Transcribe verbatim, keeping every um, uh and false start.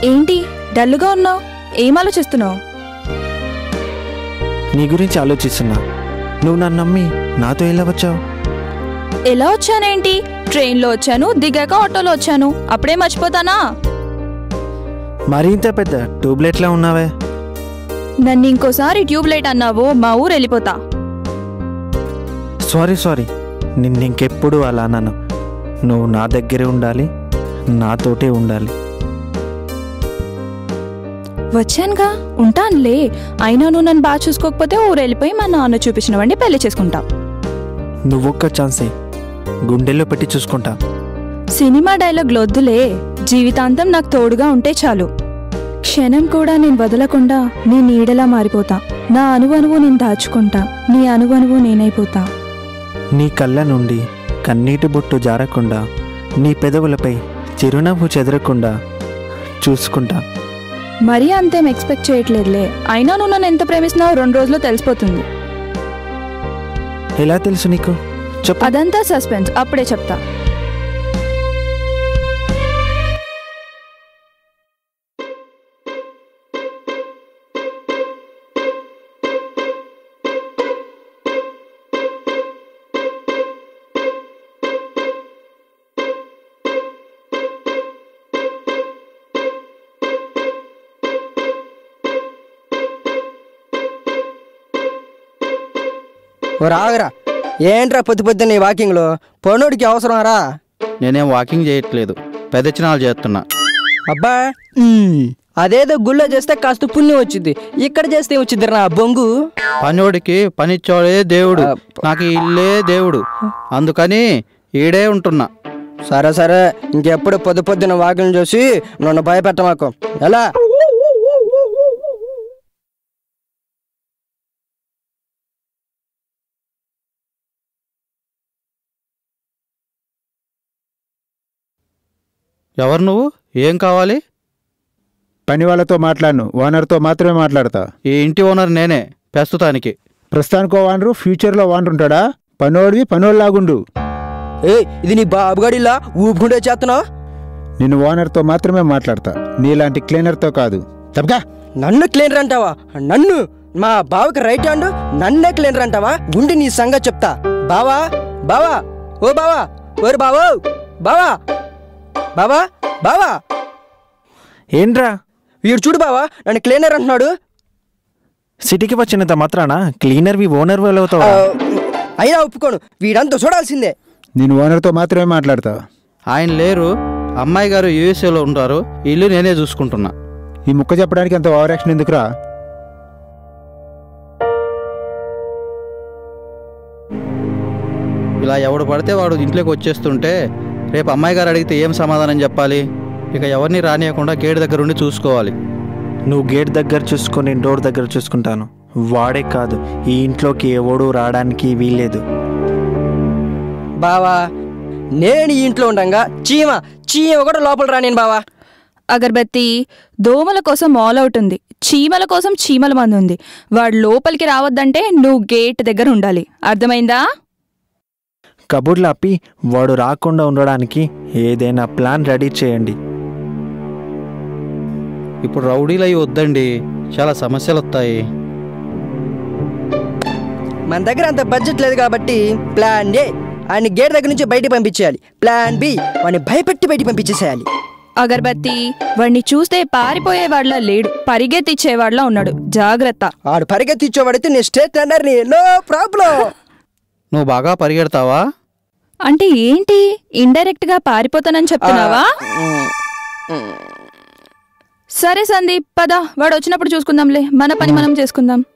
ఏంటి డల్గా ఉన్నావు? ఏం ఆలోచిస్తున్నావు? నీ గురించి ఆలోచిస్తున్నా. నువ్వు నన్ను నమ్మి నాతో ఎలా వచ్చావు? ఎలా వచ్చానేంటి? ట్రైన్లో వచ్చాను, దిగాక ఆటోలో వచ్చాను. అప్పుడే మర్చిపోతానా? మరీ ఇంత పెద్ద ట్యూబ్లైట్లా ఉన్నావే. నన్ను ఇంకోసారి ట్యూబ్లైట్ అన్నావో మా ఊరు వెళ్ళిపోతా. సారీ సారీ నిన్ను ఇంకెప్పుడు అలా అన్నాను. నువ్వు నా దగ్గరే ఉండాలి, నాతోటే ఉండాలి. వచ్చానుగా, ఉంటానులే. అయినా నువ్వు నన్ను బాగా చూసుకోకపోతే ఊరు వెళ్ళిపోయి మా నాన్న చూపించిన వాడిని పెళ్లి చేసుకుంటా. నువ్వొక్క ఛాన్సే, గుండెల్లో పెట్టి చూసుకుంటా. సినిమా డైలాగ్ వద్దులే, జీవితాంతం నాకు తోడుగా ఉంటే చాలు. క్షణం కూడా నేను వదలకుండా నీ నీడలా మారిపోతా. నా అనువనువు నేను దాచుకుంటా, నీ అనువనువు నేనైపోతా. నీ కళ్ళ నుండి కన్నీటి బొట్టు జారకుండా, నీ పెదవులపై చిరునవ్వు చెదరకుండా చూసుకుంటా. మరీ అంతేం ఎక్స్పెక్ట్ చేయట్లేదులే. అయినా నువ్వు నన్ను ఎంత ప్రేమిస్తున్నావు రెండు రోజుల్లో తెలిసిపోతుంది. ఎలా తెలుసు నీకు? చెప్పు. అదంతా సస్పెన్స్, అప్పుడే చెప్తా. రాగరా, ఏంట్రా పొద్దు పొద్దున్న వాకింగ్లో? పనుడికి అవసరం రా. నేనేం వాకింగ్ చేయట్లేదు, పెదచనాలు చేస్తున్నా. అబ్బా, అదేదో గుళ్ళో చేస్తే కాస్త పుణ్యం వచ్చింది, ఇక్కడ చేస్తే వచ్చింది రా బొంగు. పనోడికి పనిచ్చోడే దేవుడు, నాకు ఇల్లే దేవుడు, అందుకని ఈడే ఉంటున్నా. సరే సరే, ఇంకెప్పుడు పొద్దు పొద్దున్న వాకింగ్ చూసి నన్ను భయపెట్ట మాకు. ఎలా? ఎవరు నువ్వు? ఏం కావాలి? పని వాళ్ళతో మాట్లాడను, ఓనర్తో మాత్రమే మాట్లాడతా. ఈ ఇంటి ఓనర్ నేనే ప్రస్తుతానికి. ప్రస్తుతానికో ఓనరు, ఫ్యూచర్లో ఓనర్ ఉంటాడా? పనోడివి పనోళ్ళలాగుండు. ఏ, ఇది నీ బాబుగాడిలా ఊపుకుంటే చేస్తున్నావు? నేను ఓనర్తో మాత్రమే మాట్లాడతా, నీలాంటి క్లీనర్తో కాదు. తప్పగా. నన్ను క్లీనర్ అంటావా? నన్ను మా బావకి రైట్ హ్యాండ్, నన్నే క్లీనర్ అంటావా? గుండి నీ సంగతి చెప్తా. బావా బావా, ఓ బావా, ఓరు బావో, బావా బావా బావా. ఏంట్రా? వీడు చూడు బావా, నన్ను క్లీనర్ అంటున్నాడు. సిటీకి వచ్చినంత మాత్రాన క్లీనర్వి ఓనర్వి అవుతావా? అయినా ఒప్పుకోను, వీడంతా చూడాల్సిందే. నేను ఓనర్తో మాత్రమే మాట్లాడతా. ఆయన లేరు, అమ్మాయి గారు యూఎస్ఏలో ఉంటారు, ఇల్లు నేనే చూసుకుంటున్నా. ఈ ముక్క చెప్పడానికి అంత ఓవర్ యాక్షన్ ఎందుకురా? ఇలా ఎవడు పడితే వాడు ఇంట్లోకి వచ్చేస్తుంటే రేపు అమ్మాయి గారు అడిగితే ఏం సమాధానం చెప్పాలి? ఇక ఎవరిని రానియకుండా గేట్ దగ్గర ఉండి చూసుకోవాలి. నువ్వు గేట్ దగ్గర చూసుకొని డోర్ దగ్గర చూసుకుంటాను. వాడే కాదు, ఈ ఇంట్లోకి ఎవడు రావడానికి వీల్లేదు. బావా, నేను ఈ ఇంట్లో ఉండంగా చీమ చీమ కూడా లోపల రానేను బావా. అగర్బత్తి, దోమల కోసం మాల్ అవుట్ ఉంది, చీమల కోసం చీమల మంది ఉంది. వాడు లోపలికి రావద్దంటే నువ్వు గేట్ దగ్గర ఉండాలి, అర్థమైందా? కబుర్లు ఆపి వాడు రాకుండా ఉండడానికి ఏదైనా ప్లాన్ రెడీ చేయండి. ఇప్పుడు రౌడీలు అవి వద్దండి, చాలా సమస్యలు వస్తాయి. మన దగ్గర అంత బడ్జెట్ లేదు కాబట్టి ప్లాన్ ఏ, ఆయన గేట్ దగ్గర నుంచి బయటికి పంపించేయాలి. ప్లాన్ బి, వాడిని భయపెట్టి బయటికి పంపించేసేయాలి. అగర్బత్తి, వాడిని చూస్తే పారిపోయేవాడిలా లేడు, పరిగెత్తిచ్చేవాడిలా ఉన్నాడు, జాగ్రత్త. ఆడు పరిగెత్తిచ్చేవాడైతే నేను స్టేట్ రన్నర్ని, నో ప్రాబ్లం. నువ్వు బాగా పరిగెడతావా? అంటే ఏంటి, ఇండైరెక్ట్ గా పారిపోతానని చెప్తున్నావా? సరే సందీప్, పద, వాడు వచ్చినప్పుడు చూసుకుందాంలే, మన పని మనం చేసుకుందాం.